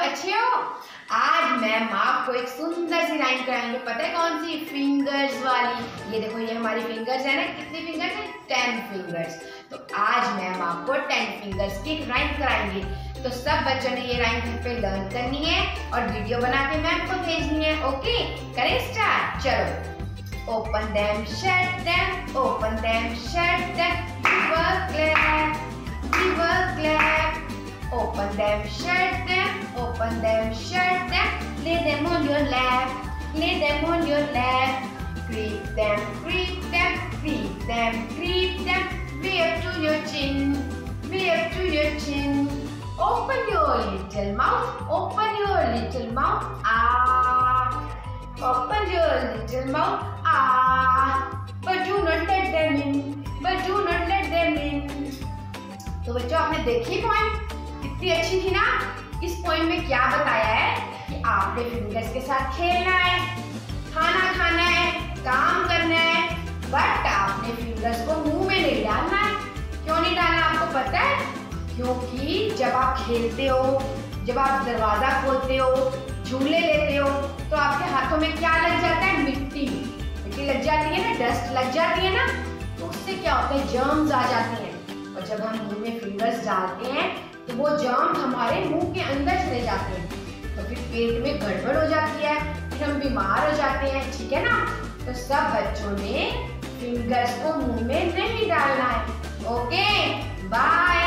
अच्छे हो? आज मैम आपको एक सुंदर सी राइम कराएंगे। पता है कौन सी? फिंगर्स वाली। ये देखो, ये हमारी फिंगर्स है ना। कितनी फिंगर्स है? 10 फिंगर्स। तो आज मैम आपको 10 फिंगर्स की राइम कराएंगे। तो सब बच्चों ने ये राइम घर पे लर्न करनी है और वीडियो बना के मैम को भेजनी है। ओके, करें स्टार्ट। चलो। Open them, shut them, open them, shut them, give a clap, give a clap. Open them, shut them, open them, shut them. Lay them on your lap, lay them on your lap. Creep them, creep them, creep them, creep them. Way up to your chin, way up to your chin. Open your little mouth, open your little mouth. Ah, open your little mouth. Ah, but do not let them in, but do not let them in. तो बच्चों, आपने देखी point कितनी अच्छी थी ना? इस point में क्या बताया है कि आपने फिंगर्स के साथ खेलना है, खाना खाना है, काम करना है, बट आपने फिंगर्स को मुंह में नहीं डालना है। क्यों नहीं डालना आपको पता है? क्योंकि जब आप खेलते हो, जब आप दरवाजा खोलते हो, झूले लेते हो, तो आपके हाथों में क्या लग जाता है? मिट्टी लग जाती है ना, डस्ट लग जाती है ना। तो उससे क्या होता है? जर्म्स आ जाती हैं। और जब हम मुंह में फिंगर्स डालते हैं तो वो जर्म हमारे मुंह के अंदर चले जाते हैं, तो फिर पेट में गड़बड़ हो जाती है, फिर हम बीमार हो जाते हैं। ठीक है ना? तो सब बच्चों ने फिंगर्स को मुंह में नहीं डालना है। Okay, bye.